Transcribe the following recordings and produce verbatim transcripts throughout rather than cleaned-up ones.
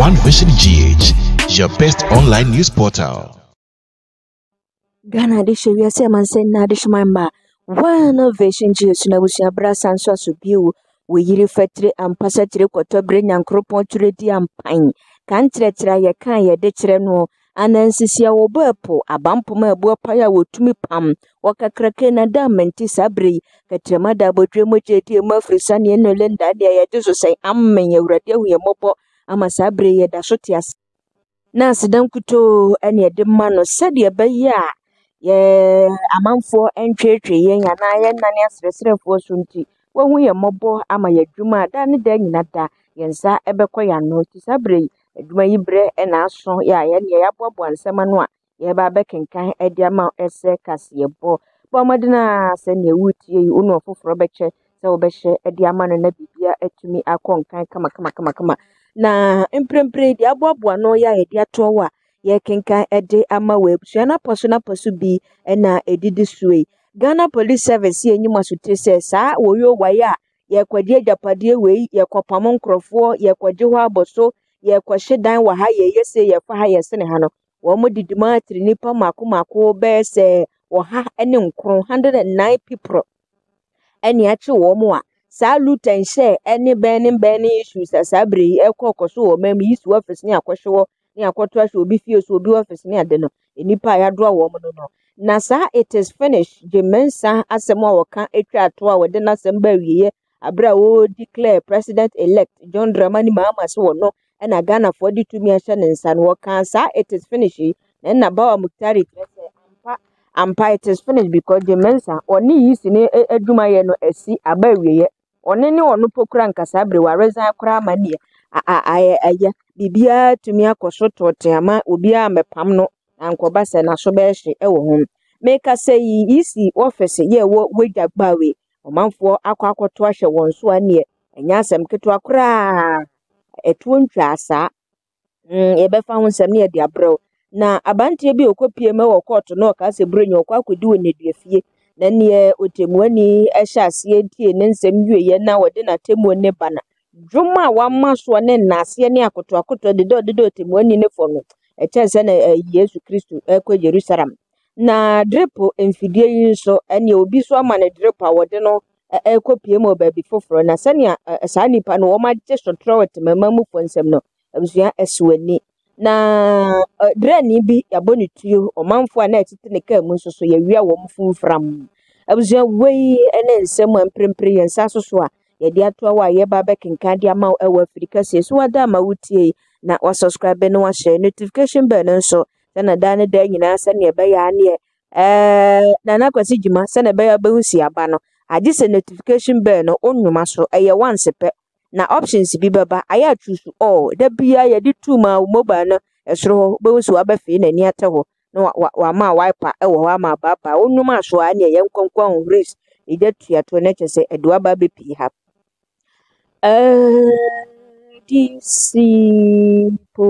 One Vision G H, your best online news portal. Ghana dishe wiase manse na dishe mamba. One Vision G H na busia brasa nso asobiu we yiri fetire ampasa tire kotobre nyankropon ture di ampan. Kan tretra ye kan ye de kire no anansisia wo bapo abampoma ebu paya wotumi pam wakakrake na da menti sabre katrema da bodwe mojeti mafrisa ne no lenda de ye de so sai ammen ye wurade hu ye mobo ama sabre ye da so tias na sedan kuto ene de ma no sede be ya ye amanfo entwetwe ye nya na ye nane asresrefo so nti wo hu ye mobo ama ye dwuma da ne da nyina da ye nsa ebekọ ya no ti sabre adwuma yi bre na aso ya ye ne ya bobo ansema no a ye ba bekenkan ade ama ese kase bo bo modena se ne wutie yi unu ofoforo beche se wo behye ade ama no na bibia atumi akonkan kama kama kama kama na emprempre di aboabo no ya ye dia to wa ye kenkan ede ama we busua na poso na poso bi na edidi suwe Ghana Police Service ye nyuma sote se sa woyo waya ye kwadi ajapade we ye kopam nkrofo ye kwadi ho aboso ye kwahye dan wa ha ye yese ye fa ha ye sene ha no wo mo didima atri nipa mako mako be se wo ha ene nkron one hundred nine people ene achi wo mo a sa lutan she ene ben ben issues asabre ekokoso wo mam yisu office ni akwhwe wo ni akoto ahwe obi fie so obi office ni ade no enipa ya do wo mo no na sa it is finished jemensa asemo a woka etwa ato a wode na sem ba wiye abra wo declare president elect John Dramani Mahama so wo no na Ghana for the to me ahye nsa no woka sa it is finished na Bawa Muktari ampa ampa it is finished because jemensa oni yisi ne adwuma ye no asi aba wiye one ne ono pokura nkasa abre wa resign kura amani a a aya bibia tumi akoso tote ama obi a mepam no ankoba se na so be hye e wo ho meka say isi office ye wo wejagbawe omanfo akwa akoto ahye won so ane enya asem keto akura etuo ntwa asa mm e be fa ho nsem ne ye de abrew na abantie bi okopie me wo court no ka se brenyo okwa akodi wo nedefie na ne otemuani ehye ase tie ne nsem wieye na wode na temu ne bana dwuma wa maso ne nase ne akoto akoto de de de otemuani ne fo no e chense na Yesu Kristo ekọ Jerusalem na dripo enfidie yi so ene obi so ama na dripo awode no ekopie mo ba bi foforo na sania sa nipa no wo ma je sotrowet mamamu fo nsem no abusua eswani na drani bi yaboni tuyo omanfo na etete ne ka mu so ye wia wo mfumfram abusua wei ene nsem amprempre yensa so so a ye dia to wa ye ba bekenka dia ma ewo Africa se so wada ma wutie na wa subscribe no wa share notification bell nso na dane da nyina se ne be ya ne eh na na kwasi juma se ne be ya be husi aba no agi se notification bell no onwuma so eye once pe na options bi beba aya choose all da bia ye di two ma mobile no esro be husi aba fe na ni ate ho no wa ma wiper e wo wa ma baba onwuma so a ne ye nkonkon race ide tua to na chese edo aba be pi ha eh D C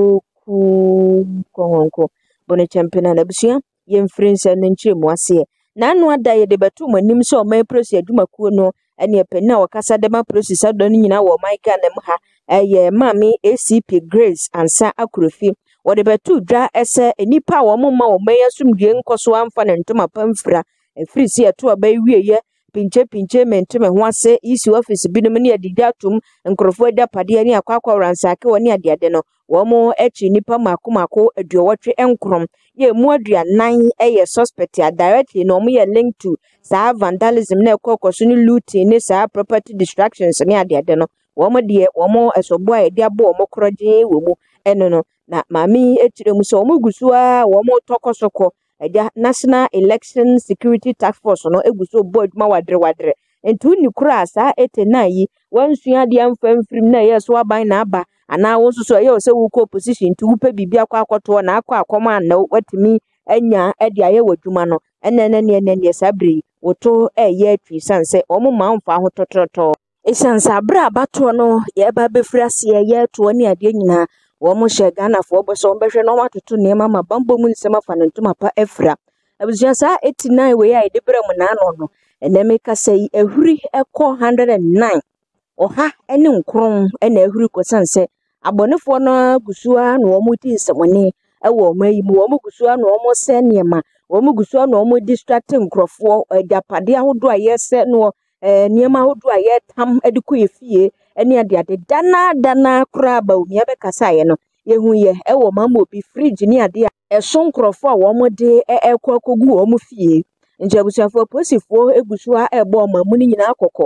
poku konko bone champion na busia ye mfrinsa na nchemu ase na anu ada ye de betu manim so my process adwuma kuo no ene epena wakasa de ma process adon nyina wo my Ghana m ha eye mami A C P Grace ansa akrofi wo de betu dwa ese enipa wo moma wo meya sumdwe nkoso amfa ne ntoma pamfra efri si eto aba wieye pinche pinche menteme ho ase isi office binom ne adidatum nkrofo da pade ne akwakwa ransake woni adiade no wo mo echi nipa mako mako aduowotwe enkrom ye mu aduanan eye suspect ya directly no mo ye link to sa vandalism na ekokoso ni looting ni sa property distractions ne adiade no wo mo de wo mo esobo a de abo wo mo kroje wo mu eno no na mami etire mu so wo mo gusua wo mo tokosoko eja National Election Security Task Force no eguso board ma wadre wadre entu ni kura sa etenai yi wansua de amfamfrim na yeso aban na aba ana wo so so ye se wo ko opposition tu wupe bibia kwa akoto na akwa akoma na watimi anya ede aye wadwuma no enene ne ne ne sabri woto eye atwi sanse omo manfa ho tototo esansa bra abato no ye ba befrase ye to ne ade nyina wo mo hye Ghana fo bo so behwe no watoto ne mama bambo mu nsema fa no ntoma pa efra abusua sa eighty-nine we ya edebra mu na no no eneme ka sei ehuri ekọ one hundred nine oha ene nkron ene ehuri ko sanse abonefo no gusua no omo ti nsɛmɔne ɛwɔ ɔmo yi mu ɔmo gusua no ɔmo sɛ nneɛma ɔmo gusua no ɔmo distracting nkrɔfoɔ agapade ahodo a yɛsɛ no eh nneɛma ahodo a yɛtam ɛde kɔ efie ɛne ade ade dana dana kora ba omi abɛkasa yɛ no yehu yɛ ɛwɔ mama obi fridge ne ade a ɛso nkrɔfoɔ a wɔmo de ɛkɔ akɔgu ɔmo fie nti abusuafo posifoɔ egusua ɛbɔ ɔmo mu ne nyinaa akɔkɔ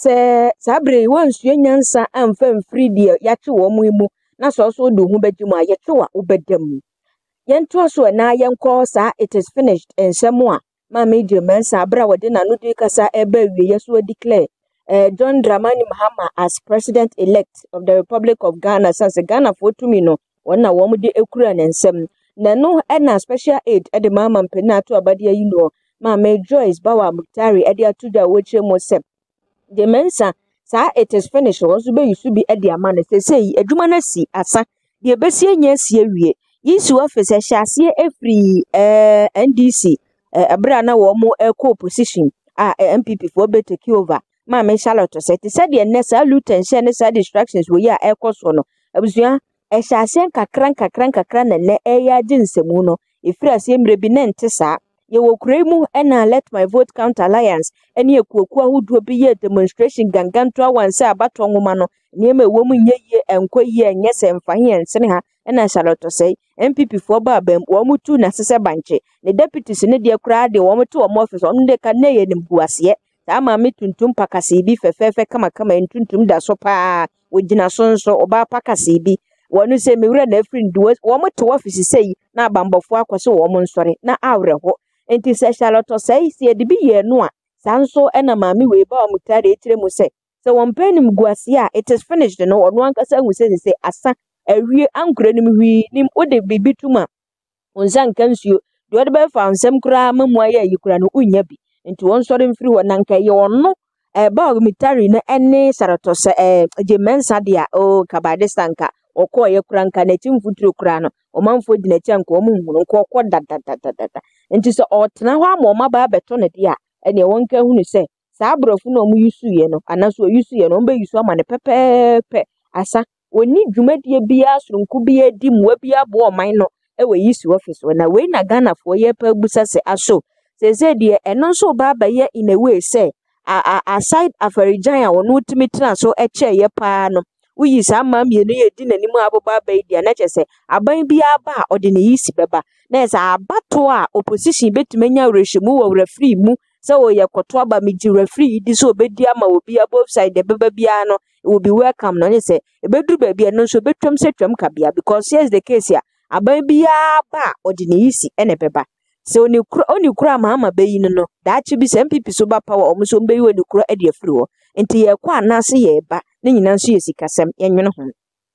sɛ sabre wansua nyansa amfa mfiri de yɛatwe wɔn mu na so so do hu bɛgye mu a yɛtwe wa obɛdam yɛnto so na yɛnkɔ saa it is finished ensɛm a ma meje mensa abra wɔde na no de kasa ɛba wie yɛso declare uh, John Dramani Mahama as president elect of the Republic of Ghana since Ghana for to me no wɔn na wɔn de ekura ne nsɛm na no ɛna special aid ɛde mama mpena to abade yi no ma me Joyce Bawa Muktari ɛde ato da wɔkyerɛ mo sɛm de mensa sa it is finished also be yusu bi edi amane se sei adwuma na si asa de besie nya sie wie yisu office hyase efri eh N D C eh abra na wo mo eco position a M P P for be take over ma me Charlotte say te said the nessa luton share ne sa distractions we ya eco so no abusua e hyase kakran kakran kakran na ne e ya ginsemu no efri ase mre bi ne nte saa ye wo kuremu ena let my vote count alliance ene ekuoku ahodo bi ye demonstration ganganto awanse abato nwoma no niema ewo mu nye ye enko ye enye se mfahe ensene ha ena Charlotte say M P P for ba bam wo mu tu na sese banche ne deputies ne de kura de wo mu to wo office on de ka ne ye nimbuase ta ma me tuntum pakase bi fefefe kama kama entuntum da so pa wogina so nso oba pakase bi wonu se me wura na afri ndu wo mu to office sei na bambofo akose wo mu nsore na awre ho enti se Charlotte say si edi bi ye no a sanso ena maami we ba omutare etire mu se se won panim guase a it is finished no ono ankasa hu se se asa awie ankura nim hwi nim ode bibi tuma onsan kansuo de ode ba fa nsem kura mamu aye yikura no unya bi enti won sore mfiri wo nanka ye ono e ba omutare na ene Charlotte se e je mensa dia o kabade sanka okọ ye kura nka na timfuturo kura no omanfo di na tia nka omu hunu nka okọ dadadadada nti so otena ho amoma ba beto ne dia ene wonka hunu se sa abrofo no mu yusu ye no anaso yusu ye no mbe yusu ama ne pepepe asa oni dwumadie bia soronku bia di mu bia bo oman no e we yusu office na we na Ghana fo ye pa busa se aso se se die eno so ba ba ye in a way se a aside afarijan a wono timi tena so e che ye pa no uyi sa mam ye no ye di nanim ababa ba dia na che se aban bia ba ode ne yisi beba na esa abato a opposition betumenya rehemu wo refree mu se wo ye koto aba miji refree di so obedi ama obi above side de beba bia no will be welcome no ne se ebeduru ba bia no so betwam se twam ka bia because here's the case ya aban bia ba ode ne yisi ene beba se oni kura oni kura Mahama bayi no no da chi bi se M P P so ba power omo so mbeyi oni kura e de afiri ho enti ye kwa anase ye ba ne nyina nso ye sikasem yenwene ho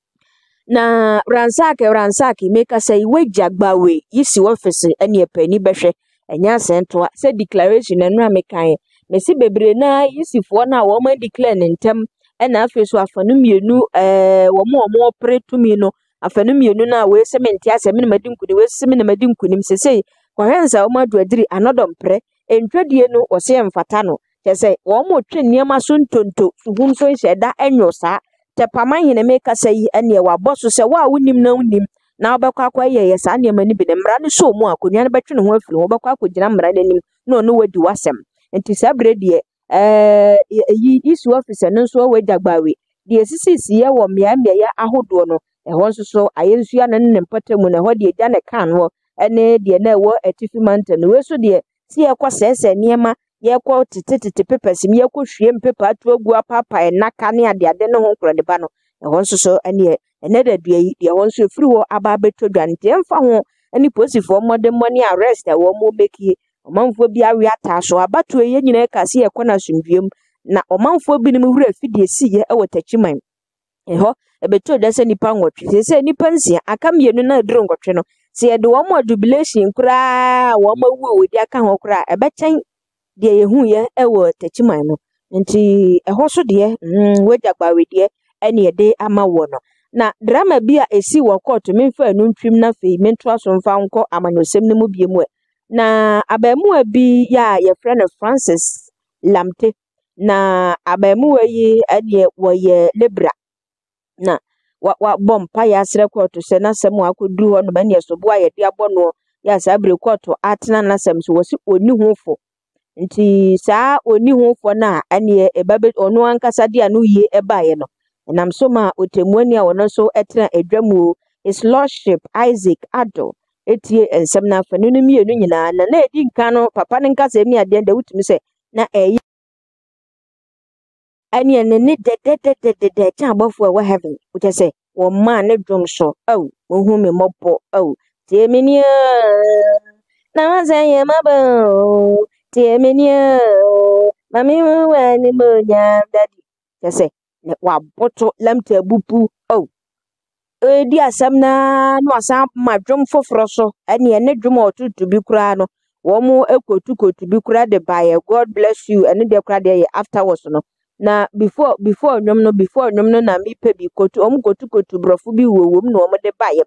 na ransake ransake make say we jagbawe yisi office ene epani behwe enya sento say declaration enu amekan me si bebre na yisi fo na wo ma declare ntem ena afi so afanu mienu eh wo mo mo operatumi no afanu mienu na we se menti ase me na madinkuni we se me na madinkuni sesei kwahensa wo ma do adiri anodom pre entwadie no wo se mfata no kese wo mo twe niema so ntonto suhun so nheda enyo sa te paman hene make say ene wa boso se wa wonim na wonim na obekwa kwa ye ye sa niema ni bi ne mra ne so mu akonua ne betwe ne ho afiri ho obekwa akogina mra nanim na ono wadi wasem enti sabre de eh yi isu officer no so wadagbawe de sisisi ye wo mia mia ya ahodo no ehon so so ayensu ya ne ne mpatamu na ho de gya ne kan ho ene de na wo atifi mountain we so de si ye kwa sese niema ye kwa tititi papers mi ye kwa hwie paper atu agu apapa enaka ne ade ade ne ho nkro de ba no ehon so so ene ene da dua yi de ehon so firi ho aba betodwa nte emfa ho ene posifo modern money arrest e wo mo beki omanfo bi awe ataso abato ye nyina ka se ye kwa na sumdwem na omanfo bi ne mu hura fidie si ye e wotachiman eho ebeto da se nipa nwotwe se se nipa nsia aka mienu na aduro ngotwe no se ye de wo mo jubilation kura wo ma wu odi aka ho kura ebechen de ye hu ye e wo tachiman no nti eho so de mm wejagbawe de ene de ama wo no na drama bi a esi wo court memfa anu ntwim na fei mento aso mfa nko amanosem ne mu biemu na abamu bi ya ye friend Francis Lamte na abamu yi ene wo ye Libra na wa wa bompa ya sere court se na sem akodu ho no ma ne so bo aye de abono ya sa bre court atena na sem so wosi oni hofo nti saa oni hofo na ane e babe ono ankasa de anu ye e baaye no nam so ma otemuani a wono so etena edwamu his lordship Isaac Ado etie ensem na afa nunu mienu nyina na na edi nka no papa ne nka se mi ade nda wutumi se na eyi ane ne ne de de de de de de cha abofo wa heaven wuche se wo ma ne dwom so oh wo hu me mopo oh tie menia na ma se ye mabo tie menia mami wa ni mo nya dadi che se ne wa boto lamta bupu oh e di asam na no asam ma dwom foforo so ane ne dwom otutu bi kura no wo mu ekotu kotu bi kura de baye God bless you ane de kura de afterwards no na before before nyom no before nyom no na mi pe bi kotu om kotu kotu brofu bi wowom no om de baye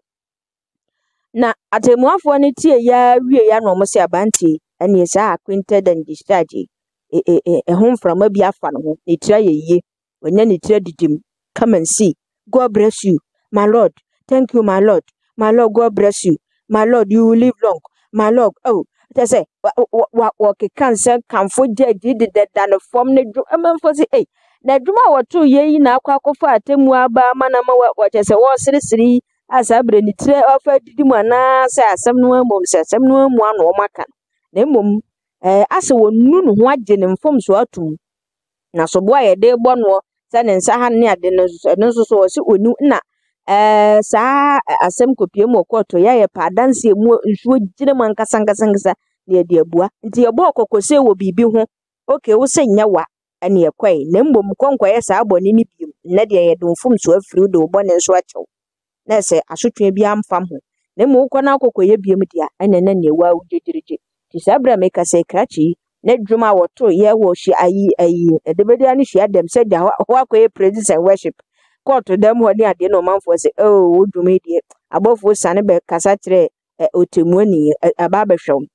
na atemuafo ne tie ya wie ya no om se abanti ane sa acquainted and discharge e e e hom from abi afa no ne tira ye onya ne tira didim come and see God bless you my lord thank you my lord my lord God bless you my lord you will live long my lord oh they say wa wa ke cancer can for jeje de da no form ne drum amanfo say eh na dwuma woto ye yi na akwa akofo atemu aba mana ma wa che say wo siri siri asa bre ni tire ofa didimu ana say asem no amom say asem no amu ano maka na mom eh asa wonu no ho agye ne mfom so atum na so bo aye de bo no say ne nsa ha ne ade no so so wo si onu na eh sa asem kopie mu okoto ya ye pa danse mu nsuo gire man kasankasa ngasa ne de abua nti ye bo kokose wo bibi ho okay wo se nya wa ane ye kwai na mbom konkoye sa aboni ni biem na de ye do mfum so afiri do bo ne nso achew na se asotwe bi amfam ho na mu ko na akokoye biem dia ane na ne wa wujejirije ti sabra me ka se krachi na dwuma woto ye wo hyi ayi ayi edebedi ani hyi adem se ja wa koye praise and worship court dem ho ni ade no manfo se oh wo dwuma die abofo sane be kasa kire otemuani aba behwem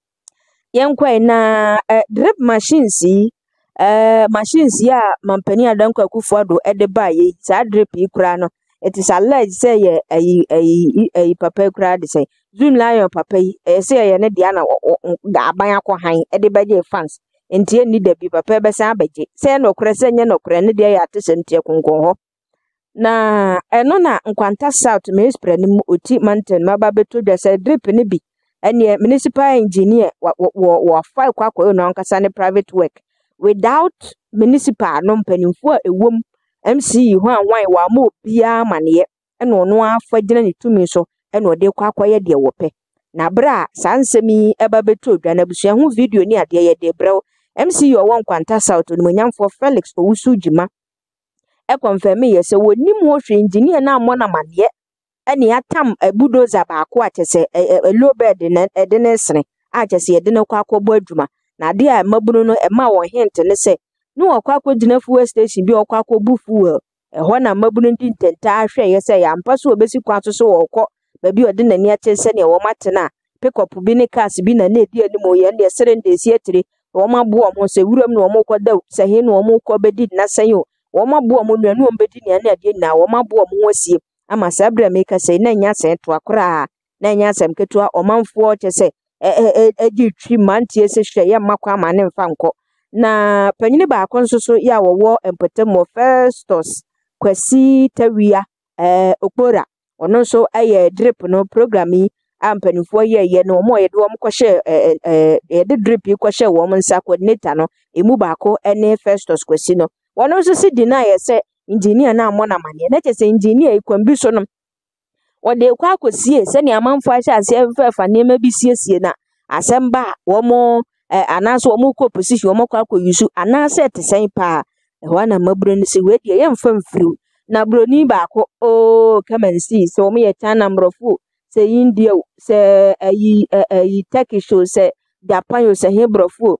yenkwai na drip machines yi eh machines ya mampani adanko akufo ado ede ba ye sa drip yi kura no it is alleged say ye ayi ayi ayi papa kura de say zoom lion papa yi eh say ye ne dia na ga aban akohan ede ba je fans entie ni da bi papa be sa abaje say no kura say nye no kura ne dia ya tese ntie konkon ho na eno na nkwanta south me spray ni oti mountain maba beto de say drip ni bi ene municipal engineer wa wa fa kwa kwa no nkasa ne private work without municipal no mpanimfo ewom M C ho anwan wa ma obia mane ene ono afa gina ne tumi so ene ode kwa kwa ye de wope na bra sansemi eba beto dwa na busua ho video ni ade ye de brew M C yo won kwanta south no nyamfo Felix Owusu Jima e confirm ye se wonim ho hwe engineer na mo na mane ene atam bulldozer ba ko atese low bed na ede ne sene atese ede ne kwa akọbọ adwuma na de a mabunu no e ma won hint ne se no okwa akọgina fuel station bi okwa akọbu fuel e ho na mabunu ndi ntenta ahwe ye se ya mpa so obesi kwa so so okọ ba bi ode na ni atese ne wo matena pick up bi ne cars bi na na edi animo ye ne sere ndesi etire wo mabu omo se wuram no omo kọ da se he no omo kọ bedi na sayo wo mabu omo nuanu ombedi ne na ade na wo mabu omo wasie ama sabra meka say na nya se to akora na nya sem ketua omanfo che se e e gi twi mantie se hwe ye makwa ama ne mfa nko na panyine ba akonso so ya wowo empotemo Festus Kwasi Tawia eh Okpora ono so aye drip no programi ampanifo ye ye no mo ye do mo kwhye eh eh ye de drip yi kwhye wo mo nsa coordinator no emu ba ko ene Festus Kwasi no wono so si deny ye se engineer na amọ na mane na chese engineer ikwambi so no wode kwa akosie se ne amanfo ahye ase fefa nema bi siesie na asemba wo mo anaso wo mo ko position wo mo kwa akoyusu anase tesen pa ho na mabro ni se we de ye mfa mfiri na broni ba ko o come and see so mo ye tan number fu se India se ayi ayi Turkish se Japan yo se Hebrofu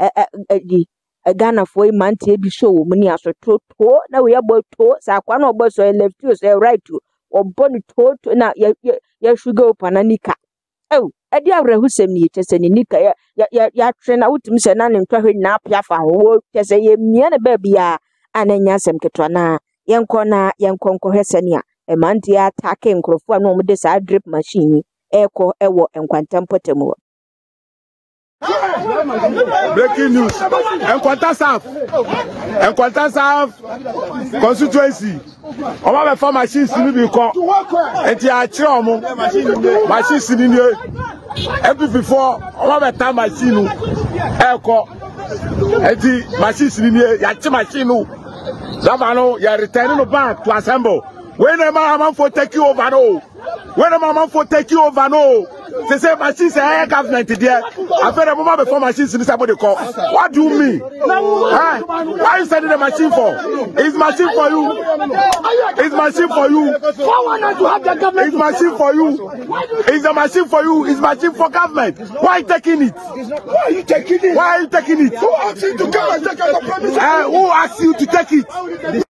eh Ghana for mantie bi show wo muni asoto to na we abo to sa kwa na obo so left to say right to oboni to to na ya ya sugar upananika oh edi awrehu sem ni chese ni nika ya ya ya tre na utim se na ne ntwahwe na apia fa wo chese ye mia na ba bia ananya sem ketwa na yenko na yenko nko hwese ne a emanti attack nkrofo no mo de sa drip machine eko ewo enkwantam potemu. Breaking news. Enkwanta South. Enkwanta South constituency. Omo be for machines ni bi ko. Enti a kire omo. Machines ni ni. Every before omo be time machine eko. Enti machines ni ni ya kire machine no. That man ya return no back to assemble. When a man for take you over no. When a man for take you over no. They say machines are government there. I feel the moment before machines in somebody call. What do you mean? Huh? Why are you sending the machine for? It's machine for you. It's machine for you. It's machine for you. It's a machine for you. It's machine for government. Why are you taking it? Why are you taking it? Why are you taking it? Who asked you to come and take out the premises? Uh, who asked you to take it?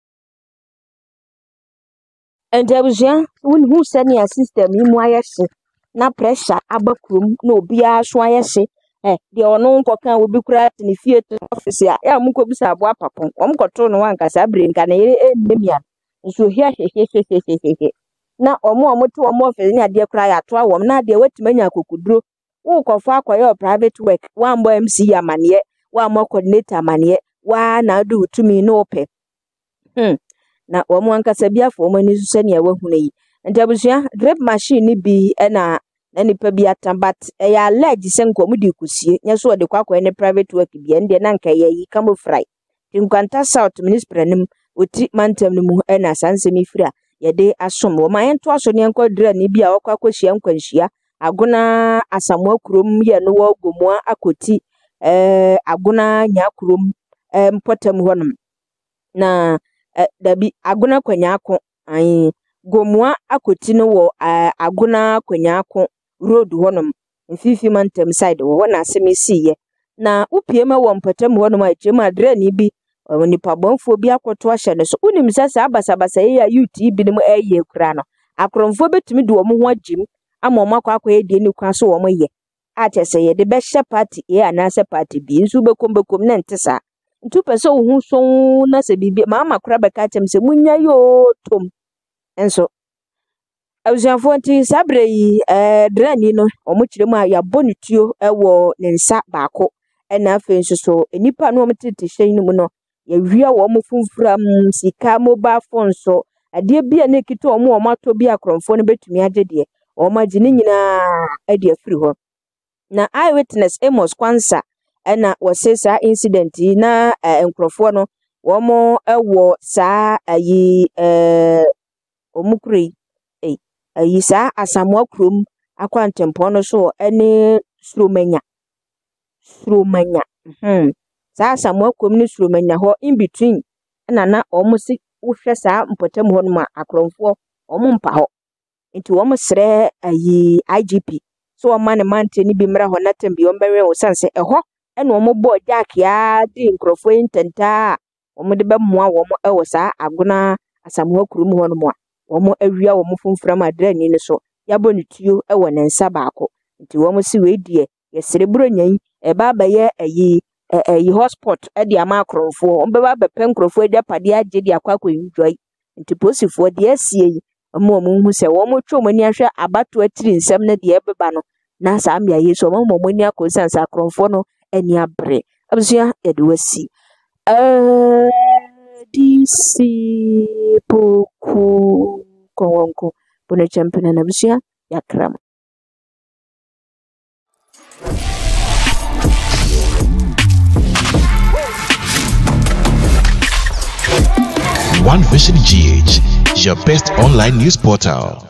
And there was young when who sent your system in my na pressure abakrum na obi aso ayese eh de ono nkoka obi kura ni fie office ya ya mko bisa abo apapon omkoto no wankasa brain ka na ere ennemia nso hia hehehehehe na omo omoto omo office ni ade kura ya to awom na ade wetimanya akokuduro wo kofo akoye private work wa mbo M C amane wa mo coordinator amane wa na do tumi no ope hmm na omo ankasa biafo omo ni so ne wahunu yi ntabusua drip machine bi na na nipa bi atambat e ya allege senko mu di kusie nyeso de kwakwa ne private work bi ende na nka yi kamo fry Nkwanta South minister nim oti mantam nim e na sansemi fira ye de asom wo man to aso ne enko dra ni bi a okwa kwahia nkwanhia agona asamwa kurom ye no wo gomua akoti eh agona nya kurom eh mpotam honum na dabi agona kwanya ako ai gomua akoti no wo agona kwanya ako road honum mfifi mantam side wo na asemesi ye na upiema wo mpatam honum a chema dra ni bi nipa bonfo bi akoto ahye ne so unim sasa abasabasa ye ya youth bi nim eye kura no akromfo betumi de wo ho agim ama oma kwa akwa ye ni kwa so wo mo ye atese ye de be hye party ye anase party bi nso bekom bekom na ntesa ntu pese wo hu so na se bibi mama kura be ka tem se munya yo tom enso awusiafo nti sabre yi eh drani no omo kiremu a ya bonituo ewo ne nsa baako ena afa nso so enipa no omtete hyen mu no ya wia wo mo funfuram sika mobile phone so ade bia na ekito omo omo ato bia kromfo no betumi agede o ma gine nyina ade afiri ho na eyewitness Amos Kwansa ena wosesa incident na enkrofo no wo mo ewo saa ayi eh omukuri eh ayi saa asamwa krom akwantempo no so ene suromanya suromanya mhm saa asamwa krom ni suromanya ho in between na na omusi wohwe saa mpotam ho no ma akromfo omo mpa ho nti wo sre ayi I G P so o man mante ni bi mra ho na tembi o mbewe wo sanse eho ena omo bo jack ya di nkrofo intenta omo de bemoa wo mo ewo saa agona asamwa krom ho no mo omo awia wo mo funfura madra ni ne so yabo ne tuo ewo ne nsa baako nti wo mo si we die ye serebro nyan e ba ba ye ayi eh hotspot e di ama akromfo ombe ba be pen krofo e pade agye di akwakwa enjoy nti posifo de asie yi omo mo hu se wo mo twa mo ni ahwe abato atiri nsem na de ebeba no na sa amya yeso omo mo ni akonsansa akromfo no eni abre abusua e de wasi eh D C poku konko bone champion na abusua yakram. One Vision G H, your best online news portal.